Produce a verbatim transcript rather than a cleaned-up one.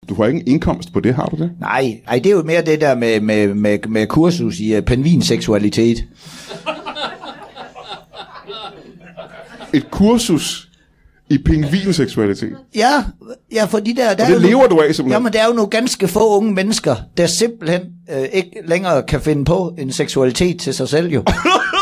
du har ingen indkomst på det, har du det? Nej, ej, det er jo mere det der med, med, med, med kursus i uh, pingvinseksualitet. Et kursus i pingvinseksualitet? Ja, ja, for de der... der og det lever nogle, du af, simpelthen? Jamen, der er jo nogle ganske få unge mennesker, der simpelthen øh, ikke længere kan finde på en seksualitet til sig selv, jo.